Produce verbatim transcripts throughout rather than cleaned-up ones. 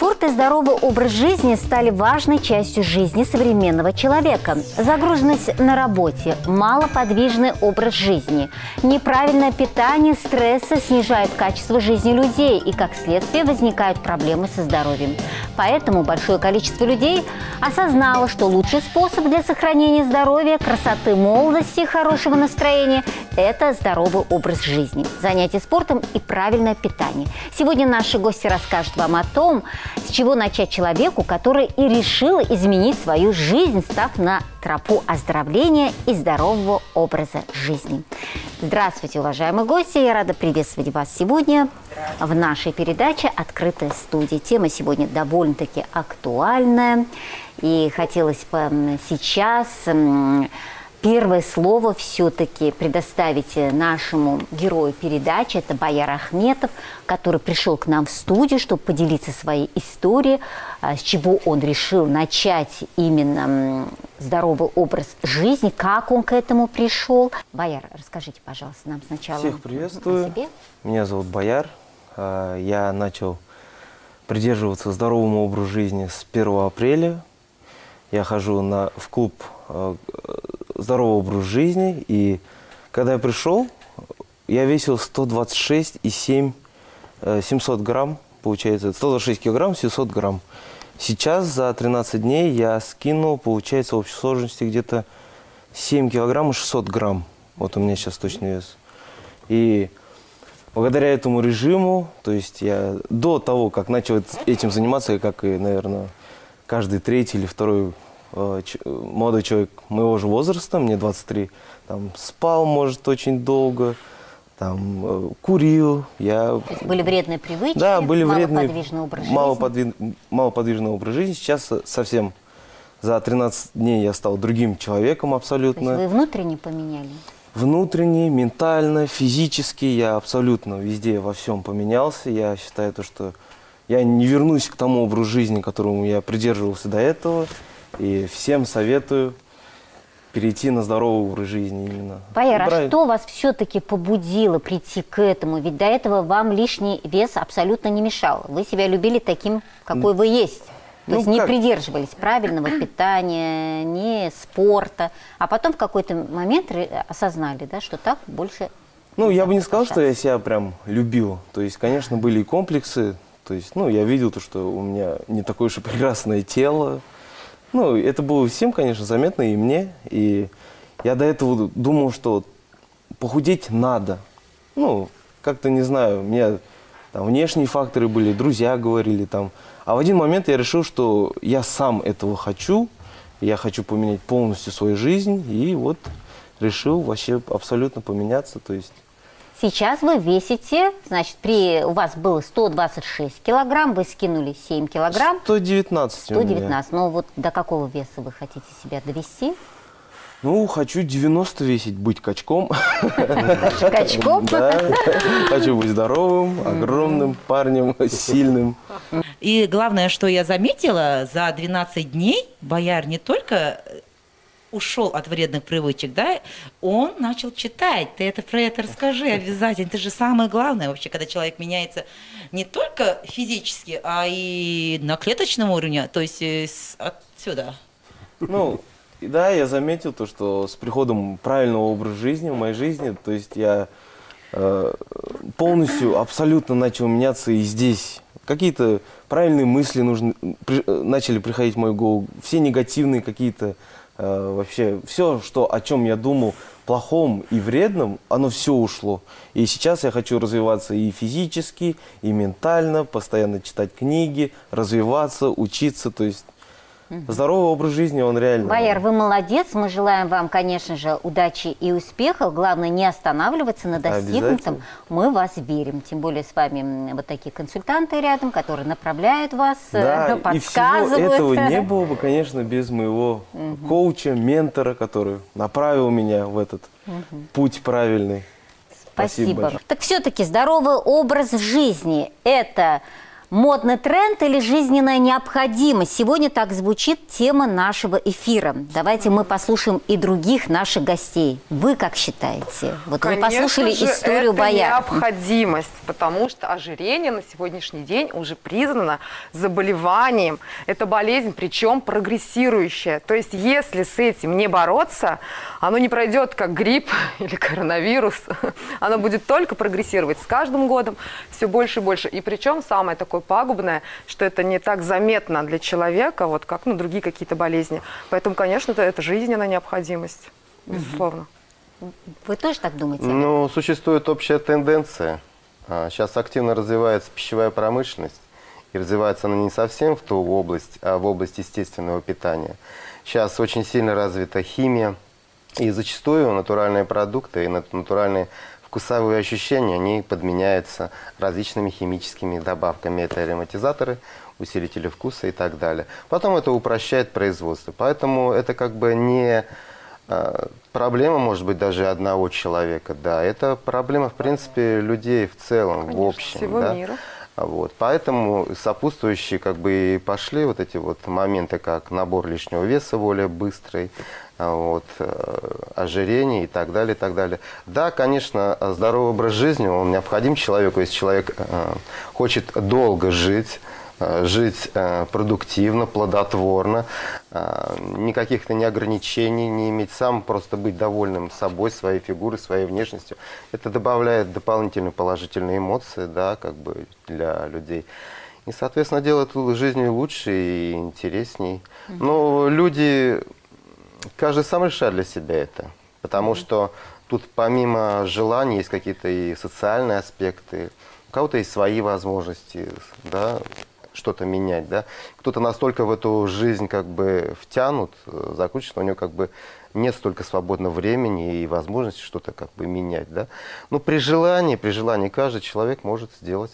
Спорт и здоровый образ жизни стали важной частью жизни современного человека. Загруженность на работе, малоподвижный образ жизни, неправильное питание, стрессы снижают качество жизни людей и, как следствие, возникают проблемы со здоровьем. Поэтому большое количество людей осознало, что лучший способ для сохранения здоровья, красоты, молодости и хорошего настроения – это здоровый образ жизни, занятия спортом и правильное питание. Сегодня наши гости расскажут вам о том, с чего начать человеку, который и решил изменить свою жизнь, став на тропу оздоровления и здорового образа жизни. Здравствуйте, уважаемые гости! Я рада приветствовать вас сегодня в нашей передаче «Открытая студия». Тема сегодня довольно-таки актуальная. И хотелось бы сейчас первое слово все-таки предоставить нашему герою передачи. Это Баяр Ахметов, который пришел к нам в студию, чтобы поделиться своей историей, с чего он решил начать именно здоровый образ жизни, как он к этому пришел. Баяр, расскажите, пожалуйста, нам сначала Всех приветствую. о себе. Меня зовут Баяр. Я начал придерживаться здоровому образу жизни с первого апреля. Я хожу на, в клуб здоровый образ жизни, и когда я пришел, я весил сто двадцать шесть и семь семьсот грамм, получается, сто двадцать шесть килограмм, семьсот грамм. Сейчас за тринадцать дней я скинул, получается, в общей сложности где-то семь килограмм и шестьсот грамм. Вот у меня сейчас точный вес. И благодаря этому режиму, то есть я до того, как начал этим заниматься, как и, наверное, каждый третий или второй молодой человек моего же возраста, мне двадцать три, там, спал, может, очень долго, там, курил. Я... То есть были вредные привычки, да, были малоподвижный образ жизни. Малоподвиж... малоподвижный образ жизни. Сейчас совсем за тринадцать дней я стал другим человеком абсолютно. То есть вы внутренне поменяли? Внутренне, ментально, физически я абсолютно везде, во всем поменялся. Я считаю, то, что я не вернусь к тому образу жизни, которому я придерживался до этого. И всем советую перейти на здоровый образ жизни именно. Баяр, а что вас все-таки побудило прийти к этому? Ведь до этого вам лишний вес абсолютно не мешал. Вы себя любили таким, какой вы есть. То ну, есть не как? придерживались правильного питания, не спорта. А потом в какой-то момент осознали, да, что так больше... Ну, я бы не сказал, что я себя прям любил. То есть, конечно, были и комплексы. То есть, ну, я видел то, что у меня не такое уж и прекрасное тело. Ну, это было всем, конечно, заметно, и мне. И я до этого думал, что похудеть надо. Ну, как-то, не знаю, у меня там внешние факторы были, друзья говорили там. А в один момент я решил, что я сам этого хочу. Я хочу поменять полностью свою жизнь. И вот решил вообще абсолютно поменяться. То есть... Сейчас вы весите, значит, при, у вас было сто двадцать шесть килограмм, вы скинули семь килограмм. сто девятнадцать. сто девятнадцать. Ну вот до какого веса вы хотите себя довести? Ну, хочу девяносто весить, быть качком. Качком? Да. Хочу быть здоровым, огромным парнем, сильным. И главное, что я заметила, за двенадцать дней Баяр не только ушел от вредных привычек, да, он начал читать. Ты это про это расскажи обязательно. Это же самое главное вообще, когда человек меняется не только физически, а и на клеточном уровне, то есть отсюда. Ну, да, я заметил то, что с приходом правильного образа жизни в моей жизни, то есть я э, полностью, абсолютно начал меняться и здесь. Какие-то правильные мысли нужны, при, начали приходить в мою голову, все негативные какие-то вообще все, что, о чем я думал, плохом и вредном, оно все ушло. И сейчас я хочу развиваться и физически, и ментально, постоянно читать книги, развиваться, учиться. То есть здоровый образ жизни, он реально... Баяр, вы молодец. Мы желаем вам, конечно же, удачи и успехов. Главное, не останавливаться на достигнутом. Мы в вас верим. Тем более с вами вот такие консультанты рядом, которые направляют вас, да, подсказывают. И всего этого не было бы, конечно, без моего угу. коуча, ментора, который направил меня в этот угу. путь правильный. Спасибо. Спасибо. Так все-таки здоровый образ жизни – это... Модный тренд или жизненная необходимость? Сегодня так звучит тема нашего эфира. Давайте мы послушаем и других наших гостей. Вы как считаете? Вот Конечно вы послушали же, историю это Бояр. необходимость, потому что ожирение на сегодняшний день уже признано заболеванием. Это болезнь, причем прогрессирующая. То есть если с этим не бороться, оно не пройдет как грипп или коронавирус. Оно будет только прогрессировать с каждым годом все больше и больше. И причем самое такое пагубное, что это не так заметно для человека, вот как ну, другие какие-то болезни. Поэтому, конечно, это, это жизненная необходимость, безусловно. Вы тоже так думаете? Ну, существует общая тенденция. Сейчас активно развивается пищевая промышленность. И развивается она не совсем в ту область, а в область естественного питания. Сейчас очень сильно развита химия. И зачастую натуральные продукты и натуральные вкусовые ощущения, они подменяются различными химическими добавками. Это ароматизаторы, усилители вкуса и так далее. Потом это упрощает производство. Поэтому это как бы не э, проблема, может быть, даже одного человека. Да, это проблема, в принципе, людей в целом, Конечно, в общем. всего да? мира. Вот. Поэтому сопутствующие как бы и пошли вот эти вот моменты, как набор лишнего веса более быстрый, вот, ожирение и так далее, и так далее. Да, конечно, здоровый образ жизни, он необходим человеку, если человек э, хочет долго жить, э, жить э, продуктивно, плодотворно, э, никаких-то ни ограничений не иметь, сам просто быть довольным собой, своей фигурой, своей внешностью. Это добавляет дополнительные положительные эмоции, да, как бы для людей. И, соответственно, делает жизнь лучше и интересней. Но люди... Каждый сам решает для себя это, потому mm-hmm. что тут помимо желаний есть какие-то и социальные аспекты, у кого-то есть свои возможности, да, что-то менять, да. Кто-то настолько в эту жизнь как бы втянут, закручен, у него как бы нет столько свободного времени и возможности что-то как бы менять, да. Но при желании, при желании каждый человек может сделать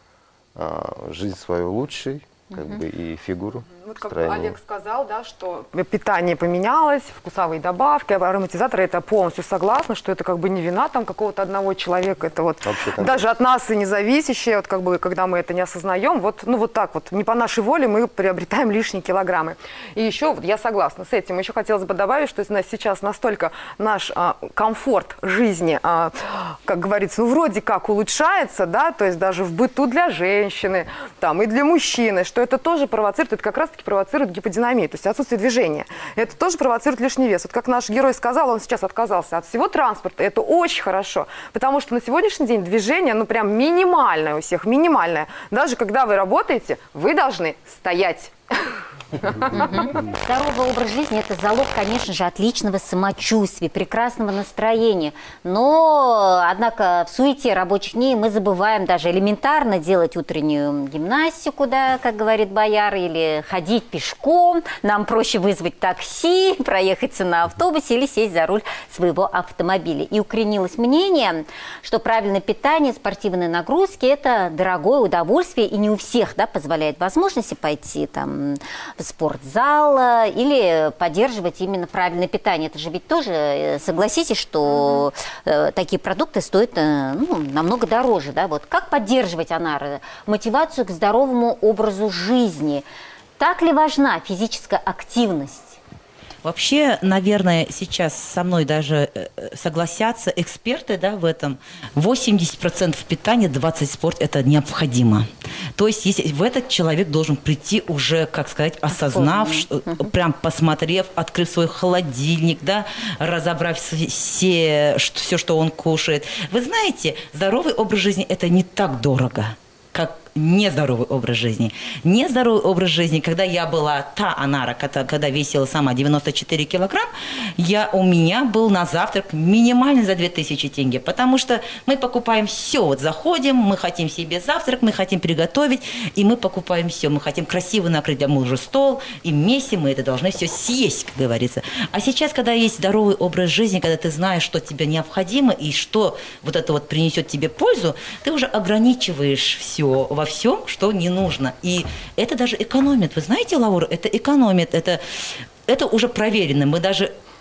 а, жизнь свою лучшей, как mm-hmm. бы и фигуру. Вот как Олег сказал, да, что питание поменялось, вкусовые добавки, ароматизаторы, это полностью согласна, что это как бы не вина там какого-то одного человека, это вот вообще-то даже от нас и независящее, вот как бы когда мы это не осознаем, вот, ну вот так вот, не по нашей воле мы приобретаем лишние килограммы. И еще вот я согласна с этим, еще хотелось бы добавить, что сейчас настолько наш а, комфорт жизни, а, как говорится, ну вроде как улучшается, да, то есть даже в быту для женщины, там и для мужчины, что это тоже провоцирует, это как раз таки провоцирует гиподинамию, то есть отсутствие движения. Это тоже провоцирует лишний вес. Вот как наш герой сказал, он сейчас отказался от всего транспорта. Это очень хорошо, потому что на сегодняшний день движение, ну прям минимальное у всех, минимальное. Даже когда вы работаете, вы должны стоять. Здоровый образ жизни – это залог, конечно же, отличного самочувствия, прекрасного настроения. Но, однако, в суете рабочих дней мы забываем даже элементарно делать утреннюю гимнастику, да, как говорит Бояр, или ходить пешком. Нам проще вызвать такси, проехаться на автобусе или сесть за руль своего автомобиля. И укоренилось мнение, что правильное питание, спортивные нагрузки – это дорогое удовольствие, и не у всех, да, позволяет возможности пойти там в спортзал или поддерживать именно правильное питание. Это же ведь тоже, согласитесь, что mm-hmm. такие продукты стоят ну, намного дороже. Да? Вот как поддерживать, Анара, мотивацию к здоровому образу жизни? Так ли важна физическая активность? Вообще, наверное, сейчас со мной даже согласятся эксперты, да, в этом. восемьдесят процентов питания, двадцать процентов спорт – это необходимо. То есть если в этот человек должен прийти уже, как сказать, осознав, что, uh-huh. прям посмотрев, открыв свой холодильник, да, разобрав все, что, все, что он кушает. Вы знаете, здоровый образ жизни – это не так дорого, как нездоровый образ жизни. Нездоровый образ жизни, когда я была та Анара, когда, когда весила сама девяносто четыре килограмма, я, у меня был на завтрак минимальный за две тысячи тенге, потому что мы покупаем все, вот заходим, мы хотим себе завтрак, мы хотим приготовить, и мы покупаем все, мы хотим красиво накрыть для мужа стол, и вместе мы это должны все съесть, как говорится. А сейчас, когда есть здоровый образ жизни, когда ты знаешь, что тебе необходимо, и что вот это вот принесет тебе пользу, ты уже ограничиваешь все во всем, что не нужно. И это даже экономит. Вы знаете, Лаура, это экономит. Это, это уже проверено. Мы даже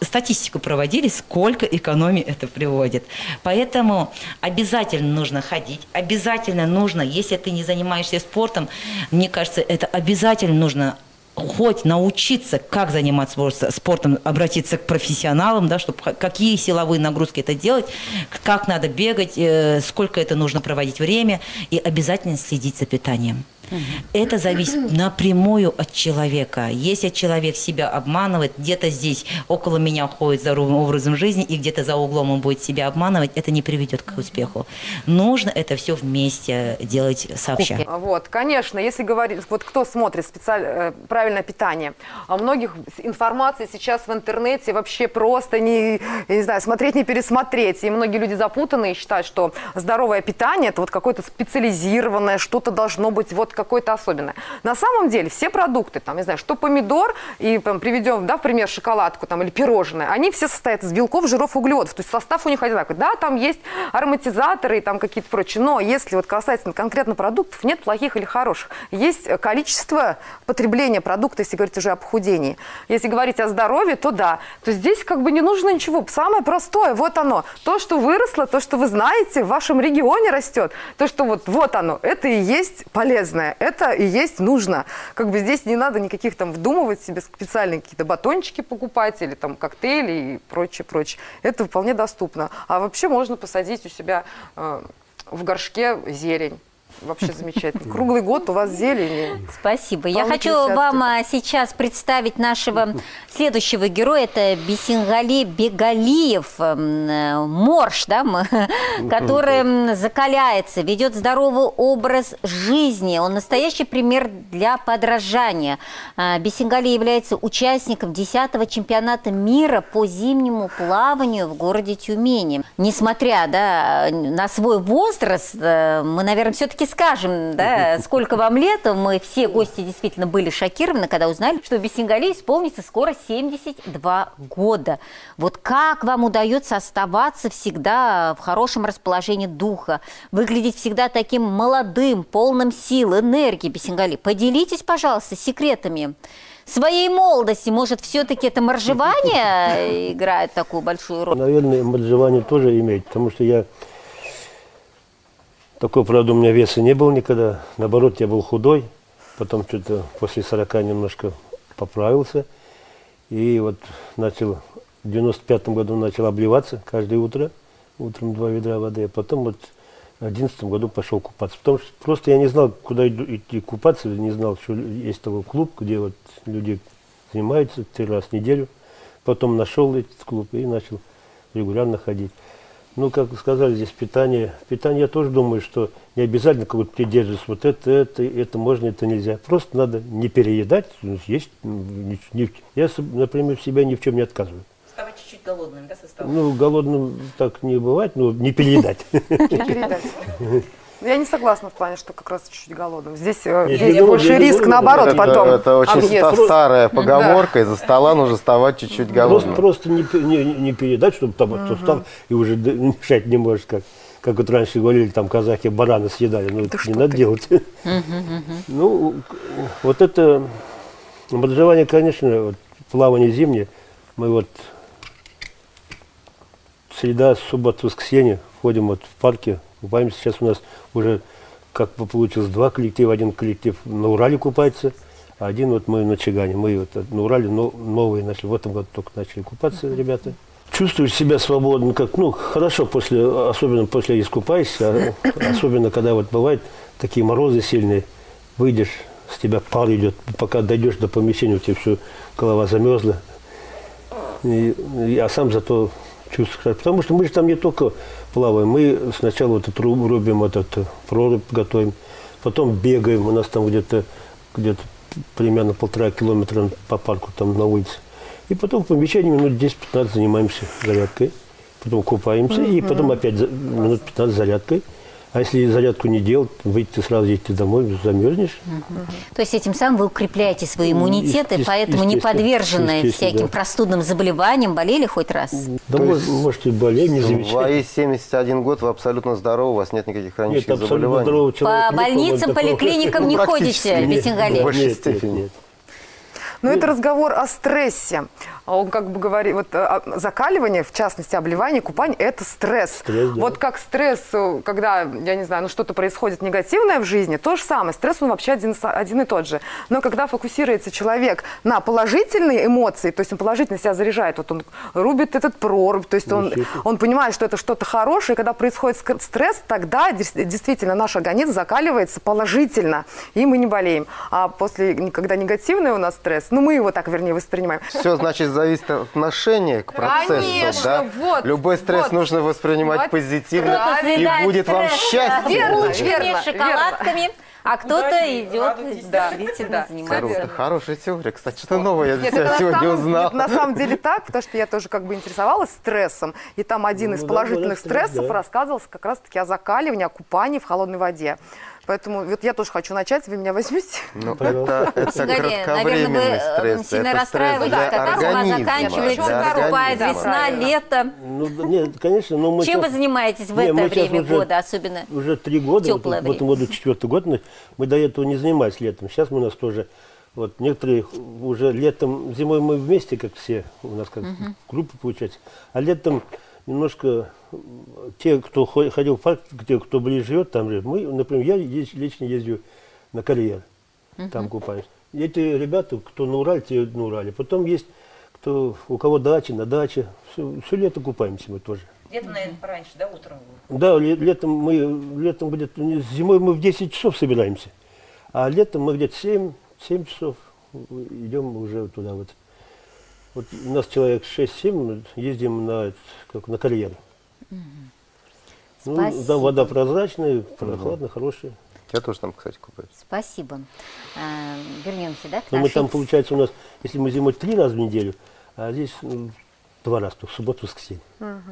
статистику проводили, сколько экономии это приводит. Поэтому обязательно нужно ходить, обязательно нужно, если ты не занимаешься спортом, мне кажется, это обязательно нужно хоть научиться, как заниматься спортом, обратиться к профессионалам, да, чтобы какие силовые нагрузки это делать, как надо бегать, сколько это нужно проводить время, и обязательно следить за питанием. Это зависит напрямую от человека. Если человек себя обманывает, где-то здесь около меня ходит здоровым образом жизни, и где-то за углом он будет себя обманывать, это не приведет к успеху. Нужно это все вместе делать сообща. Вот, конечно, если говорить, вот кто смотрит специально, правильное питание, а у многих информации сейчас в интернете вообще просто не, я не знаю, смотреть, не пересмотреть. И многие люди запутаны и считают, что здоровое питание это вот какое-то специализированное, что-то должно быть вот какое-то особенное. На самом деле все продукты, там, не знаю, что помидор, и там, приведем, да, в пример, шоколадку там, или пирожное, они все состоят из белков, жиров, углеводов. То есть состав у них одинаковый. Да, там есть ароматизаторы и там какие-то прочие, но если вот касательно конкретно продуктов, нет плохих или хороших. Есть количество потребления продукта, если говорить уже о похудении. Если говорить о здоровье, то да. То здесь как бы не нужно ничего. Самое простое, вот оно. То, что выросло, то, что вы знаете, в вашем регионе растет, то, что вот, вот оно, это и есть полезное. Это и есть нужно. Как бы здесь не надо никаких там вдумывать себе специальные какие-то батончики покупать или там коктейли и прочее, прочее. Это вполне доступно. А вообще можно посадить у себя э, в горшке зелень. Вообще замечательно. Круглый год у вас зелень. Спасибо. Я хочу вам сейчас представить нашего следующего героя. Это Бисенгали Бегалиев, морж, да, который закаляется, ведет здоровый образ жизни. Он настоящий пример для подражания. Бисенгали является участником десятого чемпионата мира по зимнему плаванию в городе Тюмени. Несмотря, да, на свой возраст, мы, наверное, все-таки скажем, да, сколько вам лет. Мы все гости действительно были шокированы, когда узнали, что Бисенгали исполнится скоро семьдесят два года. Вот как вам удается оставаться всегда в хорошем расположении духа, выглядеть всегда таким молодым, полным сил, энергии, Бисенгали? Поделитесь, пожалуйста, секретами своей молодости. Может, все-таки это моржевание играет такую большую роль? Наверное, моржевание тоже имеет, потому что я такой, правда, у меня веса не было никогда. Наоборот, я был худой. Потом что-то после сорока немножко поправился. И вот начал, в девяносто пятом году начал обливаться каждое утро. Утром два ведра воды. А потом вот в одиннадцатом году пошел купаться. Потому что просто я не знал, куда идти купаться. Не знал, что есть такой клуб, где вот люди занимаются три раза в неделю. Потом нашел этот клуб и начал регулярно ходить. Ну, как сказали, здесь питание. Питание, я тоже думаю, что не обязательно как-то придерживаться. Вот это, это, это можно, это нельзя. Просто надо не переедать, есть. Не, не, я, например, себя ни в чем не отказываю. Вставать чуть-чуть голодным, да, составом? Ну, голодным так не бывает, но не переедать. Не переедать. Я не согласна в плане, что как раз чуть-чуть голодным. Здесь есть больше риск, наоборот, потом. Это очень старая поговорка, из-за стола нужно вставать чуть-чуть голодным. Просто не передать, чтобы там встал и уже мешать не можешь, как как вот раньше говорили, там казахи барана съедали. Ну, это не надо делать. Ну, вот это моржевание, конечно, плавание зимнее. Мы вот среда, суббота, воскресенье ходим вот в парке. Купаемся. Сейчас у нас уже, как получилось, два коллектива. Один коллектив на Урале купается, а один вот мы на Чагане. Мы вот на Урале но, новые начали. В этом году только начали купаться, ребята. Чувствуешь себя свободно, как, ну, хорошо, после, особенно после искупаешься, особенно когда вот бывают такие морозы сильные, выйдешь, с тебя пар идет, пока дойдешь до помещения, у тебя все, голова замерзла. И, и, а сам зато чувствуешь, потому что мы же там не только плаваем, мы сначала вот эту рубим, вот эту прорубь готовим, потом бегаем, у нас там где-то где-то примерно полтора километра по парку там на улице. И потом в помещении минут десять-пятнадцать занимаемся зарядкой, потом купаемся, mm-hmm. и потом опять минут пятнадцать зарядкой. А если зарядку не делать, выйти сразу идти домой, замерзнешь. Mm-hmm. То есть этим самым вы укрепляете свой иммунитет, и поэтому не подвержены всяким да. простудным заболеваниям. Болели хоть раз? Да, То может, может и болеть, не замечать. Вы есть семьдесят один год, вы абсолютно здоровы, у вас нет никаких хронических нет, заболеваний. По больницам, поликлиникам не ходите, Бисенгали? В большей степени. Но это разговор о стрессе. Он как бы говорит, вот закаливание, в частности, обливание, купание – это стресс. Стресс, да. Вот как стресс, когда, я не знаю, ну что-то происходит негативное в жизни, то же самое. Стресс, он вообще один, один и тот же. Но когда фокусируется человек на положительные эмоции, то есть он положительно себя заряжает, вот он рубит этот прорубь, то есть он, он понимает, что это что-то хорошее, и когда происходит стресс, тогда действительно наш организм закаливается положительно, и мы не болеем. А после, когда негативный у нас стресс, ну мы его так, вернее, воспринимаем. Все, значит, зависит от отношения к процессу. Конечно, да? вот, Любой стресс вот. нужно воспринимать Вот. позитивно, и Съедает будет вам стресс, счастье. Верно, булочками, верно, шоколадками, а кто-то Удачи, идет радуйтесь. действительно Да. заниматься. Круто, хорошая теория. Кстати, что-то новое я для Нет, себя это на сегодня самом, узнал. это на самом деле так, потому что я тоже как бы интересовалась стрессом, и там один Ну, из да, положительных да, стресс, стрессов да. рассказывался как раз-таки о закаливании, о купании в холодной воде. Поэтому вот я тоже хочу начать, вы меня возьмете? Ну, Пожалуйста. это, это Сигаре, кратковременный наверное, стресс. вы сильно это расстраиваетесь, стресс для когда зима организма, заканчивается, для наступает организма. весна, лето. Ну, да, нет, конечно, но мы Чем щас- вы занимаетесь в Не, это мы щас время уже- года особенно? Уже три года, вот, Теплое в этом году четвертый год, мы, мы до этого не занимались летом. Сейчас мы у нас тоже, вот некоторые уже летом, зимой мы вместе, как все, у нас как группа получается, а летом немножко те, кто хо- ходил в парк, те, кто ближе живет, там же, мы, например, я ез- лично ездил на карьер, там купаюсь. Эти ребята, кто на Урале, те на Урале. Потом есть, кто, у кого дача, на даче, все, все лето купаемся мы тоже. Где-то, наверное, пораньше, да, утром? Да, ле- летом мы, летом где-то, не, зимой мы в десять часов собираемся, а летом мы где-то семь, семь часов идем уже туда вот. Вот у нас человек шесть-семь, ездим на, как, на карьер. Ну, Спасибо. там вода прозрачная, прохладная, хорошая. Я тоже там, кстати, купаюсь. Спасибо. А, вернемся, да, к Но мы нашей там, получается, у нас, если мы зимой три раза в неделю, а здесь ну, два раза, то в субботу, воскресенье.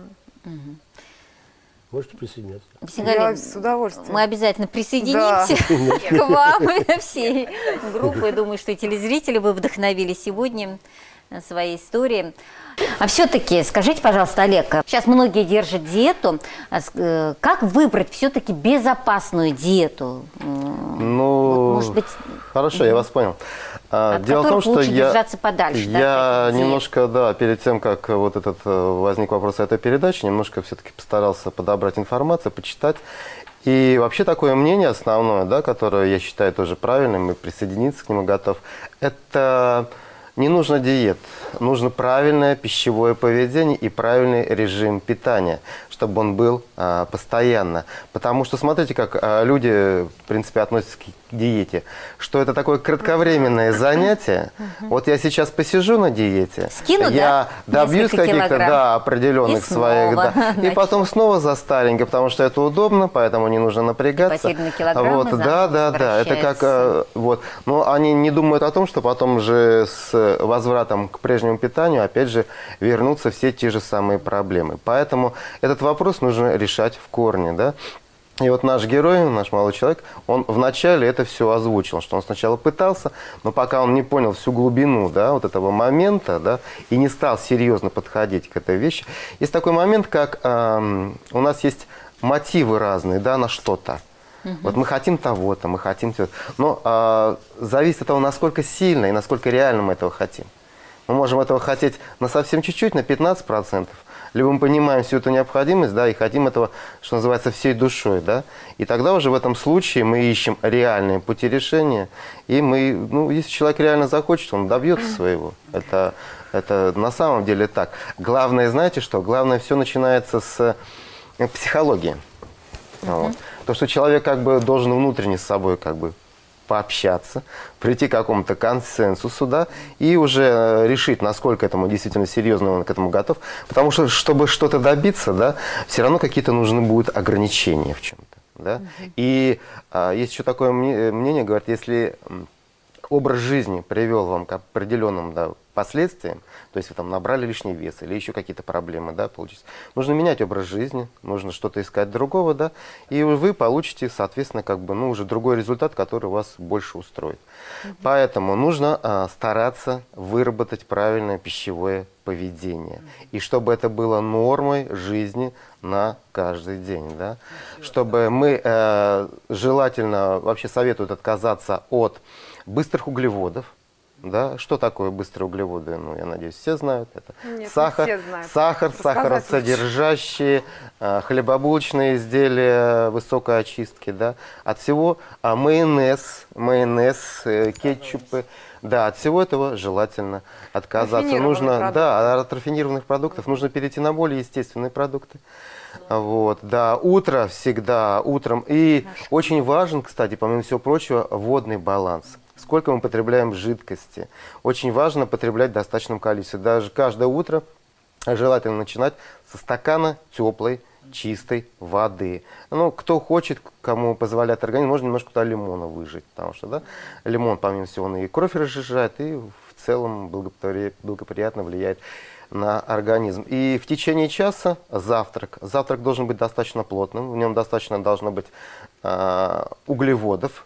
Можете присоединяться. Сигаре, Я с удовольствием. мы обязательно присоединимся к вам всей группой. Думаю, что и телезрители бы вдохновились сегодня своей историей. А все-таки, скажите, пожалуйста, Олег, сейчас многие держат диету. А с- э, Как выбрать все-таки безопасную диету? М, Ну, вот, может быть, хорошо, я вас понял. А, от Дело в том, которых что лучше я, держаться подальше, да, я от этих диет? немножко, да, перед тем, как вот этот э, возник вопрос этой передачи, немножко все-таки постарался подобрать информацию, почитать. И вообще такое мнение основное, да, которое я считаю тоже правильным, и присоединиться к нему готов, это не нужно диет, нужно правильное пищевое поведение и правильный режим питания, чтобы он был а, постоянно. Потому что смотрите, как а, люди, в принципе, относятся к диете, что это такое кратковременное занятие. Вот я сейчас посижу на диете, Скину, я да, добьюсь несколько каких-то, килограмм. да, определенных И своих, снова да, и начну. потом снова за старенькое, потому что это удобно, поэтому не нужно напрягаться. потерянные килограммы Вот, заново да, да, да, это как, э, вот, но они не думают о том, что потом же с возвратом к прежнему питанию, опять же, вернутся все те же самые проблемы. Поэтому этот вопрос нужно решать в корне, да. И вот наш герой, наш молодой человек, он вначале это все озвучил, что он сначала пытался, но пока он не понял всю глубину, да, вот этого момента, да, и не стал серьезно подходить к этой вещи. Есть такой момент, как э, у нас есть мотивы разные, да, на что-то. Вот мы хотим того-то, мы хотим того-то. Но э, зависит от того, насколько сильно и насколько реально мы этого хотим. Мы можем этого хотеть на совсем чуть-чуть, на пятнадцать процентов. Либо мы понимаем всю эту необходимость, да, и хотим этого, что называется, всей душой, да. И тогда уже в этом случае мы ищем реальные пути решения. И мы, ну, если человек реально захочет, он добьется своего. Это, это на самом деле так. Главное, знаете что? Главное, все начинается с психологии. Вот. То, что человек как бы должен внутренне с собой как бы пообщаться, прийти к какому-то консенсусу, да, и уже решить, насколько этому действительно серьезно он к этому готов. Потому что, чтобы что-то добиться, да, все равно какие-то нужны будут ограничения в чем-то. Да? Uh-huh. И а, есть еще такое мнение, говорят, если образ жизни привел вам к определенным, да, последствиям, то есть вы там набрали лишний вес или еще какие-то проблемы, да, получится, нужно менять образ жизни, нужно что-то искать другого, да, и вы получите, соответственно, как бы, ну, уже другой результат, который вас больше устроит. Mm-hmm. Поэтому нужно а, стараться выработать правильное пищевое поведение, mm-hmm. и чтобы это было нормой жизни на каждый день, да, mm-hmm. чтобы мы, э, желательно, вообще советуют отказаться от быстрых углеводов. Да? Что такое быстрые углеводы? Ну, я надеюсь, все знают. Это Нет, сахар, не все знают. сахар, Рассказать сахаросодержащие, э, хлебобулочные изделия высокой очистки. Да? От всего а майонез, майонез, э, кетчупы. Да, от всего этого желательно отказаться. Нужно, да, от рафинированных продуктов нужно перейти на более естественные продукты. Вот, да, утро всегда, утром. И очень важен, кстати, помимо всего прочего, водный баланс. Сколько мы потребляем жидкости. Очень важно потреблять в достаточном количестве. Даже каждое утро желательно начинать со стакана теплой, чистой воды. Ну, кто хочет, кому позволяет организм, можно немножко туда лимона выжать. Потому что, да, лимон, помимо всего, он и кровь разжижает, и в целом благопри... благоприятно влияет на организм. И в течение часа завтрак. Завтрак должен быть достаточно плотным, в нем достаточно должно быть э, углеводов,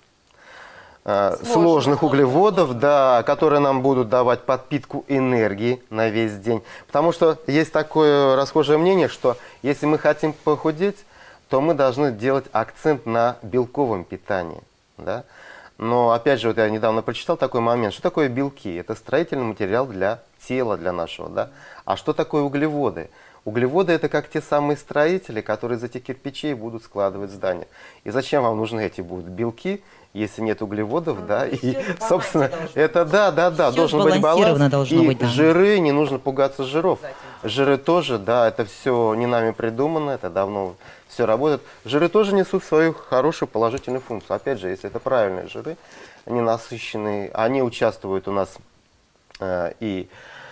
э, сложных, сложных углеводов, да, которые нам будут давать подпитку энергии на весь день. Потому что есть такое расхожее мнение, что если мы хотим похудеть, то мы должны делать акцент на белковом питании. Да? Но опять же, вот я недавно прочитал такой момент, что такое белки? Это строительный материал для тела, для нашего. Да? А что такое углеводы? Углеводы – это как те самые строители, которые из этих кирпичей будут складывать здание. И зачем вам нужны эти будут белки, если нет углеводов, ну, да? И, собственно, это да, да, да, все должен быть баланс. Должно и быть, да. Жиры, не нужно пугаться жиров. Жиры тоже, да, это все не нами придумано, это давно все работает. Жиры тоже несут свою хорошую положительную функцию. Опять же, если это правильные жиры, ненасыщенные, они участвуют у нас э, и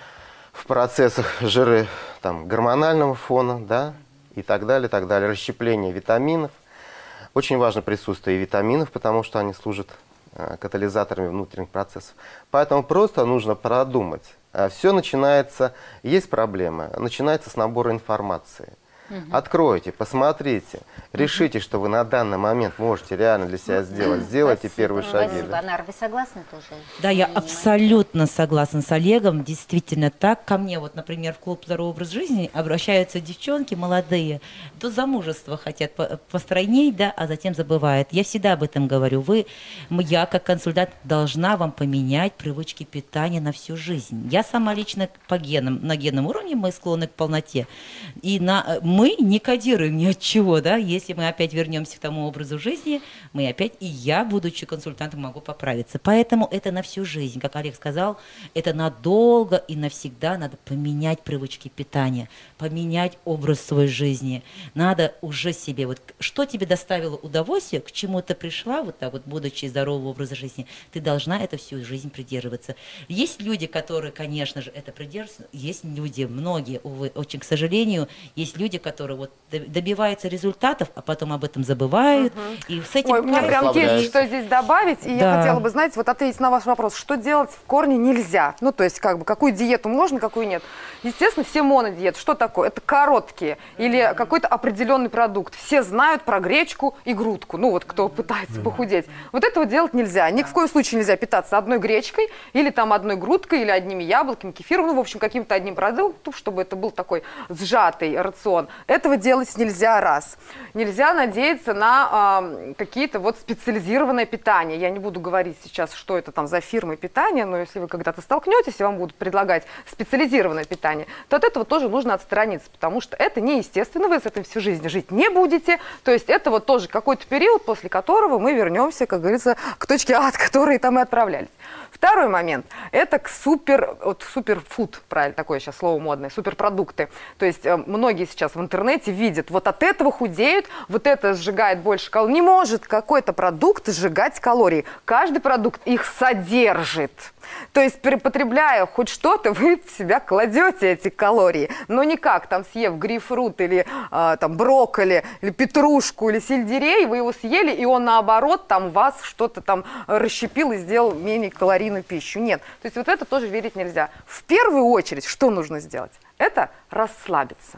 в процессах жиры там, гормонального фона, да, и так далее, так далее, расщепление витаминов. Очень важно присутствие витаминов, потому что они служат э, катализаторами внутренних процессов. Поэтому просто нужно продумать. Э, все начинается, есть проблемы, начинается с набора информации. Угу. Откройте, посмотрите, решите, угу. что вы на данный момент можете реально для себя сделать. Сделайте Спасибо. первые шаги. Спасибо. Анар, вы согласны тоже? Да, я абсолютно согласна с Олегом. Действительно так. Ко мне, вот, например, в клуб «Здоровый образ жизни» обращаются девчонки молодые, до замужества хотят постройней, да, а затем забывают. Я всегда об этом говорю. Вы, я, как консультант, должна вам поменять привычки питания на всю жизнь. Я сама лично по генам, на генном уровне мы склонны к полноте. И на мы не кодируем ни от чего, да, если мы опять вернемся к тому образу жизни, мы опять, и я, будучи консультантом, могу поправиться. Поэтому это на всю жизнь, как Олег сказал, это надолго и навсегда надо поменять привычки питания, поменять образ своей жизни. Надо уже себе, вот что тебе доставило удовольствие, к чему ты пришла, вот так вот, будучи здорового образа жизни, ты должна это всю жизнь придерживаться. Есть люди, которые, конечно же, это придерживаются, есть люди, многие, увы, очень, к сожалению, есть люди, которые которые вот добиваются результатов, а потом об этом забывают. Угу. И с этим Ой, мне прям есть что здесь добавить, и да. я хотела бы, знаете, вот ответить на ваш вопрос, что делать в корне нельзя. Ну, то есть, как бы, какую диету можно, какую нет. Естественно, все монодиеты. Что такое? Это короткие или какой-то определенный продукт. Все знают про гречку и грудку. Ну, вот кто пытается похудеть. Вот этого делать нельзя. Ни в коем случае нельзя питаться одной гречкой или там одной грудкой, или одними яблоками, кефиром, ну, в общем, каким-то одним продуктом, чтобы это был такой сжатый рацион. Этого делать нельзя, раз. Нельзя надеяться на э, какие-то вот специализированное питание. Я не буду говорить сейчас, что это там за фирмы питания, но если вы когда-то столкнетесь, и вам будут предлагать специализированное питание, то от этого тоже нужно отстраниться, потому что это неестественно, вы с этим всю жизнь жить не будете. То есть это вот тоже какой-то период, после которого мы вернемся, как говорится, к точке А, от которой там и отправлялись. Второй момент – это к супер, вот суперфуд, правильно, такое сейчас слово модное, суперпродукты. То есть э, многие сейчас в интернете видят, вот от этого худеют, вот это сжигает больше калорий. Не может какой-то продукт сжигать калории. Каждый продукт их содержит. То есть, потребляя хоть что-то, вы в себя кладете эти калории. Но никак, там, съев грейпфрут или э, там, брокколи, или петрушку, или сельдерей, вы его съели, и он, наоборот, там, вас что-то там расщепил и сделал менее калорийную пищу. Нет. То есть, вот это тоже верить нельзя. В первую очередь, что нужно сделать? Это расслабиться.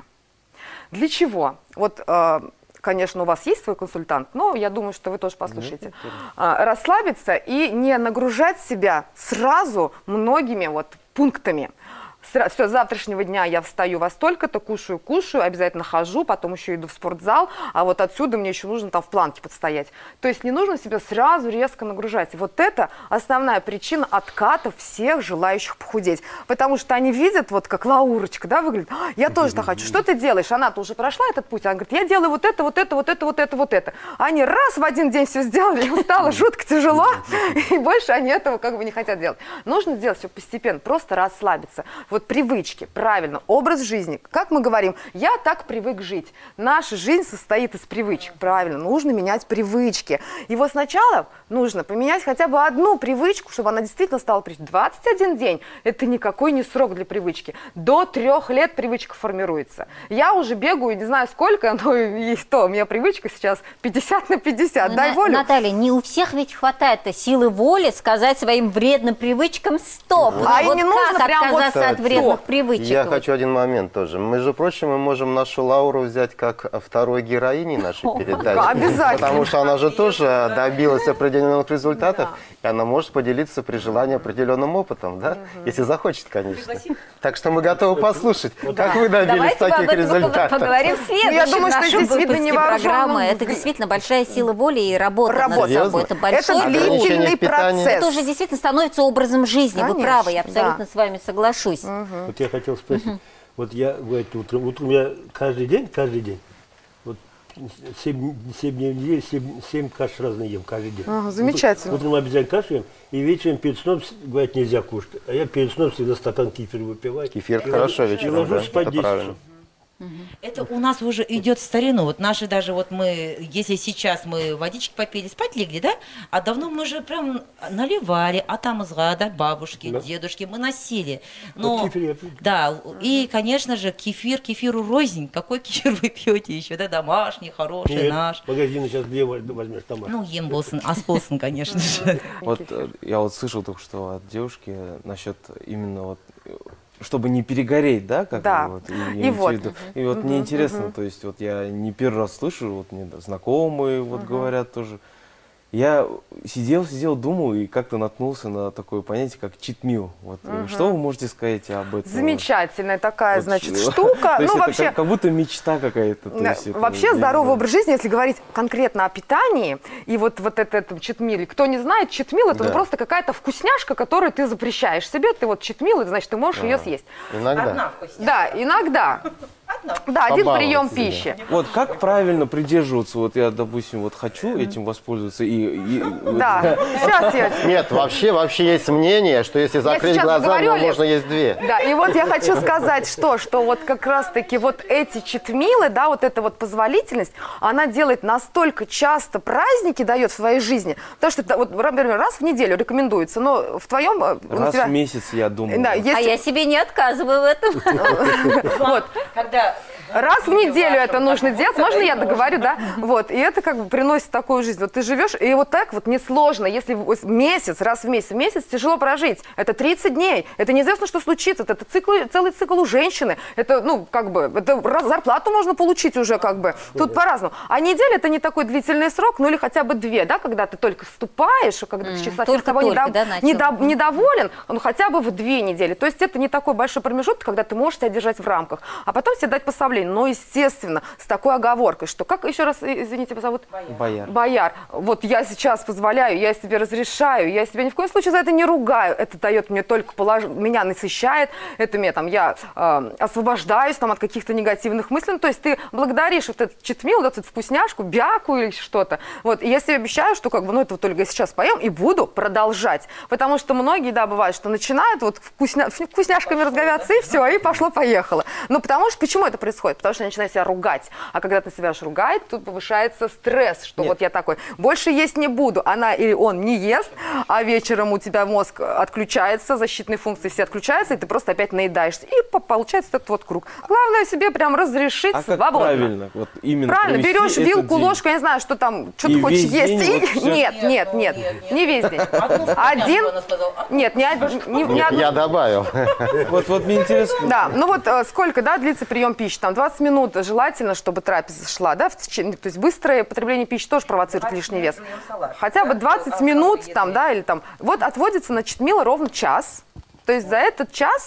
Для чего? Вот... Э, Конечно, у вас есть свой консультант, но я думаю, что вы тоже послушаете. А, расслабиться и не нагружать себя сразу многими вот пунктами. Все, с завтрашнего дня я встаю во столько-то, кушаю, кушаю, обязательно хожу, потом еще иду в спортзал, а вот отсюда мне еще нужно там в планке подстоять. То есть не нужно себя сразу резко нагружать. И вот это основная причина отката всех желающих похудеть. Потому что они видят, вот как Лаурочка, да, выглядит, «А, я тоже так хочу». Что ты делаешь? Она-то уже прошла этот путь. Она говорит, я делаю вот это, вот это, вот это, вот это, вот это. Они раз в один день все сделали, им стало жутко тяжело, и больше они этого как бы не хотят делать. Нужно делать все постепенно, просто расслабиться. Вот привычки, правильно, образ жизни. Как мы говорим, я так привык жить. Наша жизнь состоит из привычек, правильно, нужно менять привычки. И вот сначала нужно поменять хотя бы одну привычку, чтобы она действительно стала привычкой. двадцать один день – это никакой не срок для привычки. До трех лет привычка формируется. Я уже бегаю, не знаю сколько, но и что, у меня привычка сейчас пятьдесят на пятьдесят, Но, дай на, волю. Наталья, не у всех ведь хватает силы воли сказать своим вредным привычкам «стоп». А и вот не как нужно прям вот отказаться от «стоп». вредных привычек? Я хочу один момент тоже. Между прочим, мы можем нашу Лауру взять как второй героини нашей передачи. Обязательно. Потому что она же тоже добилась определенных результатов, и она может поделиться при желании определенным опытом, да? Если захочет, конечно. Так что мы готовы послушать, как вы добились Давайте таких об этом результатов. поговорим в следующем Я думаю, что нашем здесь видно выпуске невооруженным программы. Это действительно большая сила воли и работа над Работа. собой. Это большой Это труд. длительный процесс. Это уже действительно становится образом жизни. Вы Конечно, правы, я абсолютно да. с вами соглашусь. Вот я хотел спросить, вот я, говорит, утром, утром я каждый день, каждый день, вот семь, семь дней в неделю, семь, семь каш разные ем каждый день. Ага, замечательно. Утром обязательно кашу ем, и вечером перед сном, говорят, нельзя кушать. А я перед сном всегда стакан кефира выпиваю. Кефир И хорошо ложусь- вечером, И ложусь да, спать это десять правильно. часов. Это у нас уже идет в старину. Вот наши даже вот мы, если сейчас мы водички попили, спать легли, да? А давно мы же прям наливали атамызга, да, бабушки, Да. дедушки, мы носили. Но, Вот кефир я пью. да, и, конечно же, кефир, кефиру рознь. Какой кефир вы пьете еще, да, домашний, хороший, Нет, наш. магазин сейчас где возьмешь, там. Ну, ем болсын, аспосын, конечно же. Вот э, я вот слышал только что от девушки насчет именно вот э, чтобы не перегореть, да, как Да. бы вот, И имеется в вот. виду. И вот мне интересно, то есть вот я не первый раз слышу, вот мне да, знакомые вот говорят тоже. Я сидел, сидел, думал и как-то наткнулся на такое понятие, как читмил. Вот э, что вы можете сказать об этом? Замечательная такая, Вот, значит, э, штука. То есть Ну, это вообще, как, как будто мечта какая-то. то Да, есть это, вообще я не здоровый знаю. образ жизни, если говорить конкретно о питании, и вот, вот это, это читмил, кто не знает, читмил это ну, Да. просто какая-то вкусняшка, которую ты запрещаешь себе, ты вот читмил, это значит, ты можешь ее съесть. Иногда. Да, иногда. Да, один Побаловать прием себя. пищи. Вот как правильно придерживаться? Вот я, допустим, вот хочу этим воспользоваться и... и- вот- Да, сейчас я... Нет, вообще, вообще есть мнение, что если закрыть сейчас глаза, поговорю, ну, Олег. можно есть две. Да, и вот я хочу сказать, что, что вот как раз-таки вот эти читмилы, да, вот эта вот позволительность, она делает настолько часто праздники, дает в своей жизни, потому что, это вот, например, раз в неделю рекомендуется, но в твоем... э, у Раз тебя- в месяц, я думаю. Да, А есть- я себе не отказываю в этом. Вот. Когда Раз в неделю это нужно делать, можно я договорю, да? Вот, и это как бы приносит такую жизнь. Вот ты живешь, и вот так вот несложно, если в месяц, раз в месяц, в месяц тяжело прожить. Это тридцать дней, это неизвестно, что случится, это цикл, целый цикл у женщины. Это, ну, как бы, это раз- зарплату можно получить уже, как бы, тут по-разному. А неделя это не такой длительный срок, ну или хотя бы две, да, когда ты только вступаешь, и когда ты еще совсем только- собой только, недо- да, начал. недо- недоволен, ну хотя бы в две недели. То есть это не такой большой промежуток, когда ты можешь себя держать в рамках, а потом себе дать послабление. Но, естественно, с такой оговоркой, что, как еще раз, и- извините, зовут? Бояр. Бояр. Вот я сейчас позволяю, я себе разрешаю, я себя ни в коем случае за это не ругаю. Это дает мне только полож... меня насыщает, это меня там, я э, освобождаюсь там от каких-то негативных мыслей. Ну, то есть ты благодаришь вот этот читмил, вот эту вкусняшку, бяку или что-то. Вот, и я себе обещаю, что как бы, ну, это вот только сейчас поем и буду продолжать. Потому что многие, да, бывает, что начинают вот вкусня... вкусняшками разговариваться, и все, и пошло-поехало. Но потому что, почему это происходит? Потому что я начинаю себя ругать. А когда ты себя ругать, тут повышается стресс, что Нет. вот я такой, больше есть не буду. Она или он не ест, а вечером у тебя мозг отключается, защитные функции все отключаются, и ты просто опять наедаешься. И по- получается этот вот круг. Главное себе прям разрешить А как свободно. правильно? Вот именно Правильно, провести берешь этот вилку, день? ложку, я не знаю, что там, что И ты хочешь весь есть. день И- вот всё? Нет, нет, ну, нет, нет, нет. не весь день. Одну Один, она сказала, а нет, не один, не- не Нет, одну- я добавил. Вот, вот мне интересно. Да, ну вот э, сколько, да, длится прием пищи? Там двадцать минут желательно, чтобы трапеза шла, да, в течение, то есть быстрое потребление пищи тоже провоцирует лишний вес. Хотя бы двадцать минут там, да, или там, вот отводится на читмил ровно час, то есть за этот час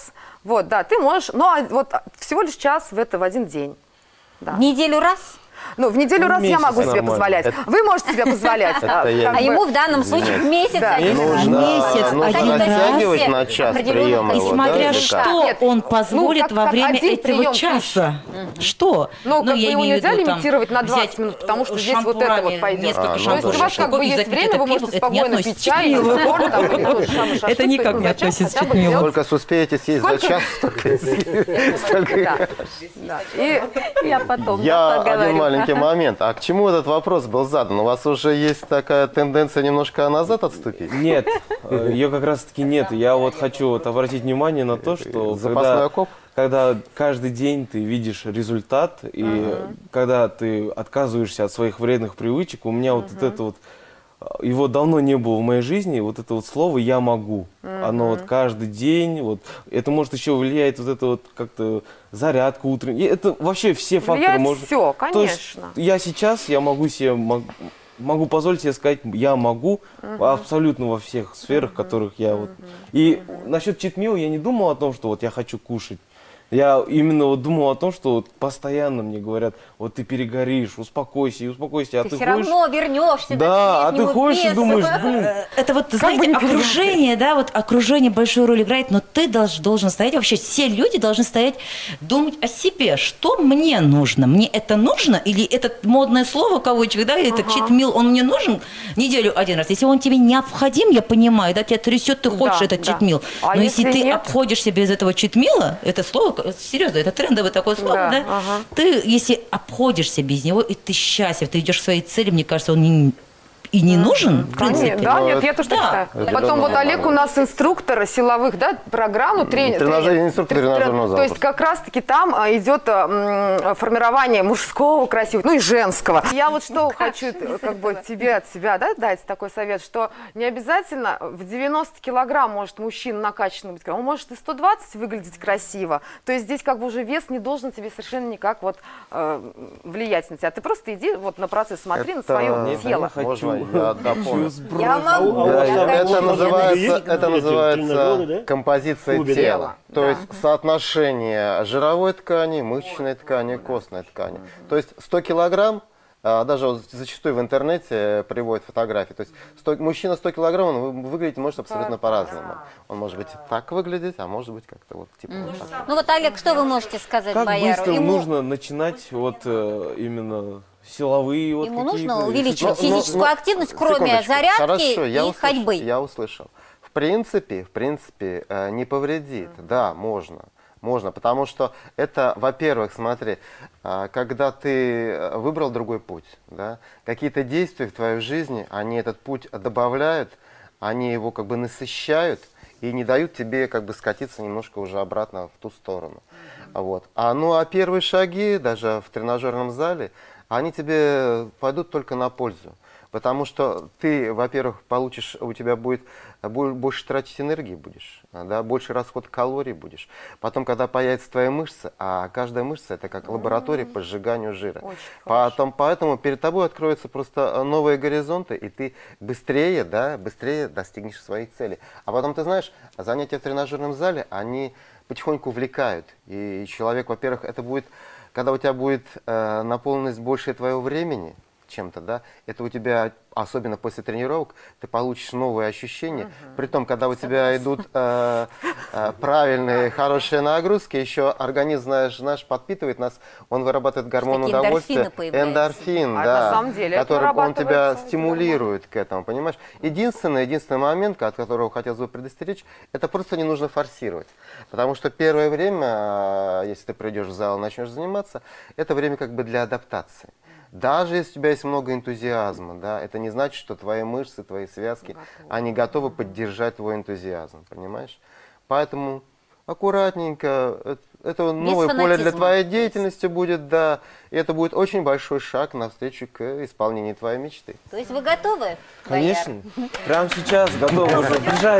Вот, да, ты можешь, но вот всего лишь час в это в один день. Да. В неделю раз? Ну, в неделю Ну, раз я месяц могу себе нормально. позволять. Это- Вы можете себе позволять. Это а, я как А бы- ему в данном случае в месяц Да. один раз. Нужно, Месяц, нужно один раз. растягивать на час Определенное приема. И его, смотря да, или что как? Нет, он ну, позволит как- во как время один этого прием часа. Что? Ну, как бы я его имею в нельзя виду, там, лимитировать на двадцать взять, минут, потому что э, здесь вот это шампурами вот пойдет. несколько А, ну, То есть у шампуров, вас чтобы как бы есть запить время, это вы пиво, можете это не спокойно относится пить к чай, чтмилу. кофе, там, или тот же самый шашлык, Это никак то есть не за час относится хотя к бы чтмилу. сделать- Сколько успеете съесть за час, столько и съесть. Столько и- Да, да. И Я потом Я поговорю. один маленький момент. А к чему этот вопрос был задан? У вас уже есть такая тенденция немножко назад отступить? Нет, э, ее как раз таки нет. Я вот хочу вот обратить внимание на то, что Запасной когда, окоп? когда каждый день ты видишь результат, и когда ты отказываешься от своих вредных привычек, у меня вот, вот это вот, э, его давно не было в моей жизни, вот это вот слово «я могу». Оно вот каждый день, вот, это может еще влиять вот это вот как-то зарядка утренняя. И это вообще все факторы. влияет может- все, То есть конечно. я сейчас, я могу себе, мог- могу позволить себе сказать, я могу абсолютно во всех сферах, которых я вот. И насчет читмила я не думал о том, что вот я хочу кушать. Я именно вот думал о том, что вот постоянно мне говорят, вот ты перегоришь, успокойся, и успокойся, а Ты ты все ходишь- равно вернешься. Да, а ты ходишь и думаешь, блин, Это вот, бы знаете, не окружение, да, вот окружение большую роль играет, но ты долж- должен стоять, вообще все люди должны стоять, думать о себе, что мне нужно, мне это нужно, или это модное слово, кавычек, да, это читмил, он мне нужен неделю один раз, если он тебе необходим, я понимаю, да, тебя трясет, ты хочешь Да, этот да. читмил, А но если, если ты нет? обходишься без этого читмила, это слово, серьезно, это трендовое такое слово, Да, да, ага. ты, если обходишься без него, и ты счастлив, ты идешь к своей цели, мне кажется, он не, и не нужен, в принципе. Конечно, да, Но нет, это- я тоже так Да. считаю. Это Потом давно вот Олег у нормально. нас инструктор силовых, да, программ, ну, тренер. Тренажер- тренер. инструктор Тренер. тренажерного зала То есть просто. как раз-таки там а, идет а, м, формирование мужского красивого, ну и женского. Я вот что хочу э, как бы тебе от себя, да, дать такой совет, что не обязательно в девяносто килограмм может мужчина накачанный быть, он может и сто двадцать выглядеть красиво. То есть здесь как бы уже вес не должен тебе совершенно никак вот э, влиять на тебя. Ты просто иди вот на процесс, смотри на Это- свое Нет, тело. я хочу. Можно я дополню? Я могу. А у вас я там- хочу. Это называется, Есть это эти называется тренажеры, да? композиция Клубе, да? тела. То есть соотношение жировой ткани, мышечной ткани, костной ткани. То есть сто килограмм, а, даже вот зачастую в интернете приводят фотографии. То есть сто мужчина сто килограмм, он вы- выглядеть может абсолютно по-разному. Он может быть так выглядеть, а может быть как-то вот типа вот так. Ну вот, Олег, что вы можете сказать как Бояру? быстро Ему, нужно начинать вот э, именно силовые вот ему какие-то нужно вещи? увеличивать Ну, ну, физическую ну, активность, кроме секундочку. зарядки Хорошо, я и услышал, ходьбы. Я услышал. В принципе, в принципе, э, не повредит. Да, можно. Можно, потому что это, во-первых, смотри, а, когда ты э, выбрал другой путь, да, какие-то действия в твоей жизни, они этот путь добавляют, они его как бы насыщают и не дают тебе как бы скатиться немножко уже обратно в ту сторону. Вот. А, ну а первые шаги, даже в тренажерном зале, они тебе пойдут только на пользу. Потому что ты, во-первых, получишь, у тебя будет бо- больше тратить энергии будешь, да, больше расход калорий будешь. Потом, когда появятся твои мышцы, а каждая мышца это как лаборатория по сжиганию жира. Очень Потом, поэтому перед тобой откроются просто новые горизонты, и ты быстрее, да, быстрее достигнешь своей цели. А потом, ты знаешь, занятия в тренажерном зале, они потихоньку увлекают. И человек, во-первых, это будет, когда у тебя будет э, наполненность больше твоего времени, чем-то, да, это у тебя, особенно после тренировок, ты получишь новые ощущения. Угу. Притом, когда у тебя идут э, э, правильные, хорошие нагрузки, еще организм, знаешь, наш подпитывает нас, он вырабатывает гормон Такие удовольствия. эндорфины появляются. Эндорфин, А да. на самом деле это который он тебя вырабатывается стимулирует к этому, понимаешь? Единственный, единственный момент, от которого хотелось бы предостеречь, это просто не нужно форсировать. Потому что первое время, если ты придешь в зал и начнешь заниматься, это время как бы для адаптации. Даже если у тебя есть много энтузиазма, да, это не значит, что твои мышцы, твои связки, они готовы поддержать твой энтузиазм, понимаешь? Поэтому аккуратненько, это, это новое поле для фанатизма. твоей деятельности будет, да, и это будет очень большой шаг навстречу к исполнению твоей мечты. То есть вы готовы, Конечно. Прямо сейчас готовы уже бежать.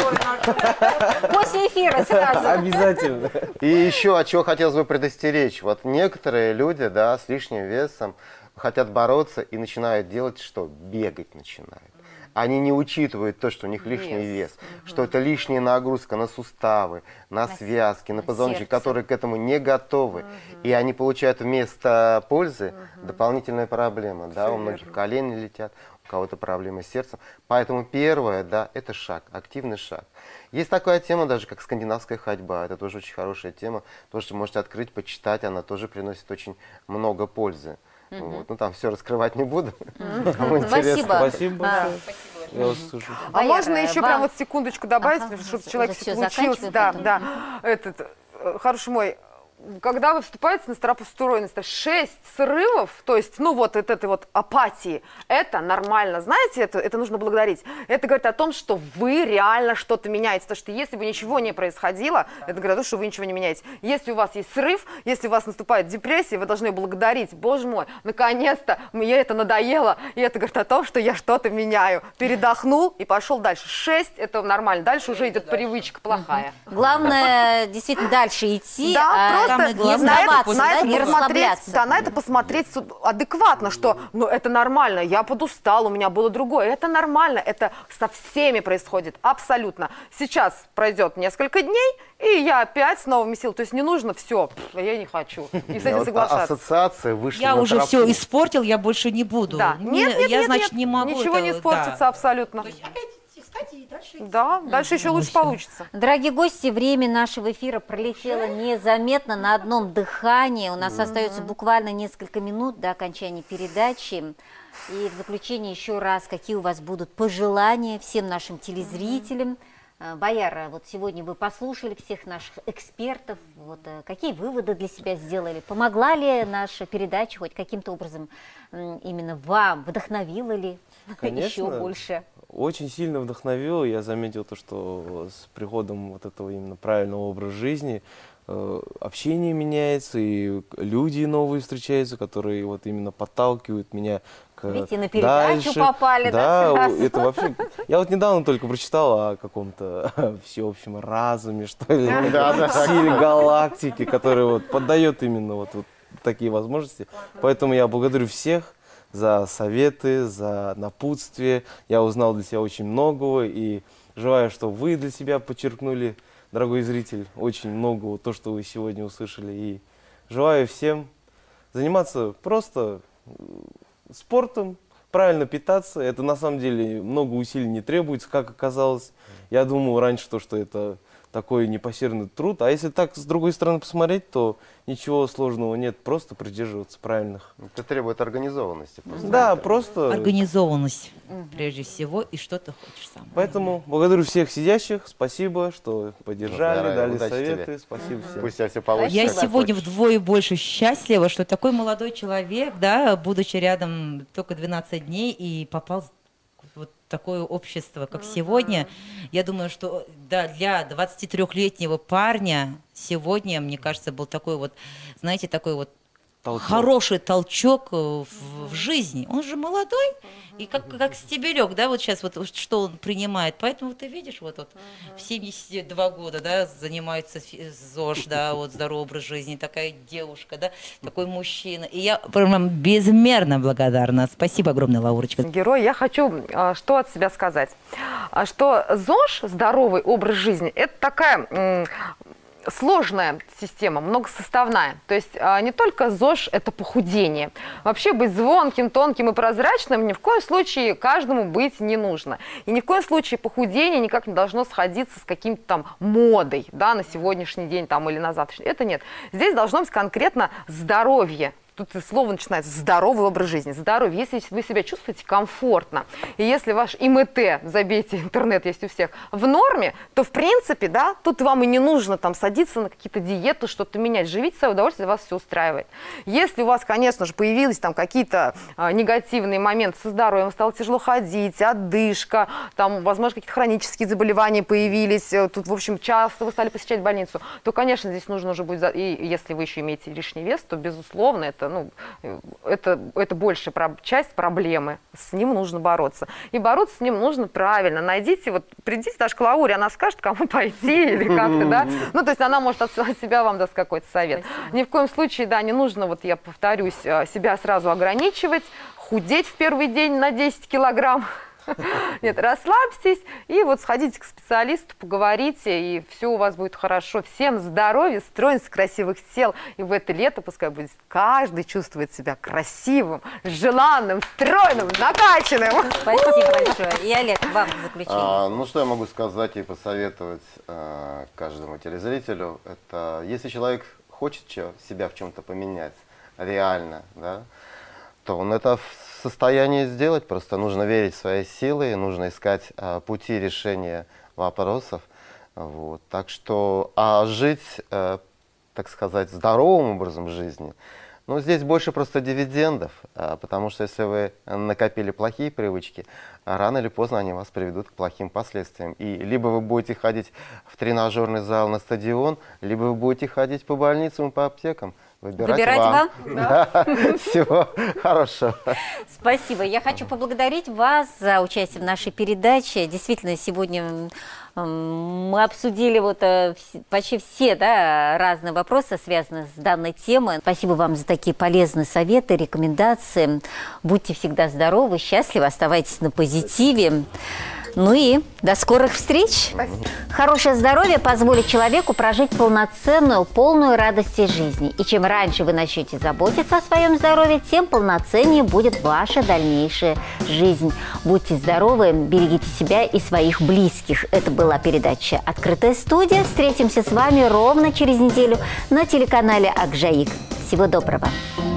Бояр? После эфира сразу. Обязательно. И еще от чего хотелось бы предостеречь. Вот некоторые люди, да, с лишним весом хотят бороться и начинают делать что? Бегать начинают. они не учитывают то, что у них лишний вес, вес угу. что это лишняя нагрузка на суставы, на, на связки, на позвоночник, которые к этому не готовы. Угу. И они получают вместо пользы угу. дополнительные проблемы. Да? У многих колени летят, у кого-то проблемы с сердцем. Поэтому первое, да, это шаг, активный шаг. Есть такая тема даже, как скандинавская ходьба. Это тоже очень хорошая тема. То, что можете открыть, почитать, она тоже приносит очень много пользы. Mm-hmm. Вот. Ну, там все раскрывать не буду. Mm-hmm. Спасибо. Спасибо большое. Я вас слушаю. А можно еще прям вот секундочку добавить, чтобы человек получился. Да, да. Этот, хороший мой, когда вы вступаете на старопостроенность, шесть срывов, то есть, ну вот от этой вот апатии, это нормально, знаете, это, это нужно благодарить. Это говорит о том, что вы реально что-то меняете, потому что если бы ничего не происходило, это говорит о том, что вы ничего не меняете. Если у вас есть срыв, если у вас наступает депрессия, вы должны благодарить, боже мой, наконец-то мне это надоело, и это говорит о том, что я что-то меняю. Передохнул и пошел дальше. Шесть, это нормально, дальше уже идет привычка плохая. Главное, действительно, дальше идти. Да, просто не на сдаваться, это, на да, это не расслабляться. Да, на это посмотреть адекватно, что ну, это нормально, я подустал, у меня было другое. Это нормально, это со всеми происходит, абсолютно. Сейчас пройдет несколько дней, и я опять с новыми силами. То есть не нужно все, я не хочу. И с этим соглашаться. Ассоциация вышла Я на уже тропу. все испортил, я больше не буду. Да. Не, Нет, нет, я, нет, значит, нет, не могу. ничего это, не испортится да. абсолютно. То есть опять встать и дальше идти. Да, дальше еще лучше получится. Дорогие гости, время нашего эфира пролетело незаметно на одном дыхании. У нас mm-hmm. остается буквально несколько минут до окончания передачи. И в заключение еще раз, какие у вас будут пожелания всем нашим телезрителям. Mm-hmm. Бояра, вот сегодня вы послушали всех наших экспертов. Вот, какие выводы для себя сделали? Помогла ли наша передача хоть каким-то образом именно вам? Вдохновила ли Конечно. еще больше? Очень сильно вдохновил. Я заметил то, что с приходом вот этого именно правильного образа жизни э, общение меняется, и люди новые встречаются, которые вот именно подталкивают меня к Видите, на передачу дальше. попали, да? Да, это вообще... Я вот недавно только прочитал о каком-то всеобщем разуме, что ли, силе галактики, которая вот поддает именно вот такие возможности. Поэтому я благодарю всех за советы, за напутствие. Я узнал для себя очень многого и желаю, что вы для себя подчеркнули, дорогой зритель, очень многого, то, что вы сегодня услышали. И желаю всем заниматься просто спортом, правильно питаться. Это на самом деле много усилий не требуется, как оказалось. Я думал раньше, то, что это такой непосильный труд. А если так с другой стороны посмотреть, то ничего сложного нет, просто придерживаться правильных. Это требует организованности. Просто. Да, просто... Организованность, угу. прежде всего, и что ты хочешь сам. Поэтому благодарю всех сидящих, спасибо, что поддержали, дали советы, тебе. Спасибо угу. всем. Пусть я все получится. Я сегодня хочешь. вдвое больше счастлива, что такой молодой человек, да, будучи рядом только двенадцать дней и попал вот такое общество, как uh-huh. сегодня. Я думаю, что да, для двадцатитрёхлетнего парня сегодня, мне кажется, был такой вот, знаете, такой вот толчок. Хороший толчок в, в жизни. Он же молодой, uh-huh. и как, как стебелек, да, вот сейчас вот что он принимает. Поэтому ты видишь, вот, вот uh-huh. в семьдесят два года, да, занимается ЗОЖ, да, вот здоровый образ жизни, такая девушка, да, такой мужчина. И я прям безмерно благодарна. Спасибо огромное, Лаурочка. Герой, я хочу а, что от себя сказать. А, что ЗОЖ, здоровый образ жизни, это такая... М- сложная система, многосоставная. То есть а, не только ЗОЖ – это похудение. Вообще быть звонким, тонким и прозрачным ни в коем случае каждому быть не нужно. И ни в коем случае похудение никак не должно сходиться с каким-то там модой, да, на сегодняшний день там, или на завтрашний. Это нет. Здесь должно быть конкретно здоровье. Тут слово начинается здоровый образ жизни. Здоровье. Если вы себя чувствуете комфортно, и если ваш ИМТ, забейте, интернет есть у всех, в норме, то в принципе, да, тут вам и не нужно там садиться на какие-то диеты, что-то менять. Живите в свое удовольствие, вас все устраивает. Если у вас, конечно же, появились там какие-то а, негативные моменты со здоровьем, стало тяжело ходить, одышка, там, возможно, какие-то хронические заболевания появились, тут, в общем, часто вы стали посещать больницу, то, конечно, здесь нужно уже будет, и если вы еще имеете лишний вес, то, безусловно, это Ну, это, это большая часть проблемы, с ним нужно бороться. И бороться с ним нужно правильно. Найдите, вот придите даже к Лауре, она скажет, кому пойти или как-то, да. Ну, то есть она может от себя вам даст какой-то совет. Спасибо. Ни в коем случае, да, не нужно, вот я повторюсь, себя сразу ограничивать, худеть в первый день на десять килограмм. Нет, расслабьтесь и вот сходите к специалисту, поговорите, и все у вас будет хорошо. Всем здоровья, стройности, красивых тел. И в это лето пускай будет каждый чувствует себя красивым, желанным, стройным, накачанным. Спасибо большое. И, Олег, вам в заключение. А, ну, что я могу сказать и посоветовать а, каждому телезрителю, это если человек хочет чё, себя в чем-то поменять, реально, да, то он это в состоянии сделать, просто нужно верить в свои силы, нужно искать а, пути решения вопросов, вот, так что, а жить, а, так сказать, здоровым образом жизни, ну, здесь больше просто дивидендов, а, потому что если вы накопили плохие привычки, рано или поздно они вас приведут к плохим последствиям. И либо вы будете ходить в тренажерный зал, на стадион, либо вы будете ходить по больницам и по аптекам. Выбирать, Выбирать вам. вам? Да. Всего хорошего. Спасибо. Я хочу поблагодарить вас за участие в нашей передаче. Действительно, сегодня мы обсудили вот почти все, да, разные вопросы, связанные с данной темой. Спасибо вам за такие полезные советы, рекомендации. Будьте всегда здоровы, счастливы, оставайтесь на позитиве. Ну и до скорых встреч. Спасибо. Хорошее здоровье позволит человеку прожить полноценную, полную радости жизни. И чем раньше вы начнете заботиться о своем здоровье, тем полноценнее будет ваша дальнейшая жизнь. Будьте здоровы, берегите себя и своих близких. Это была передача «Открытая студия». Встретимся с вами ровно через неделю на телеканале Акжаик. Всего доброго.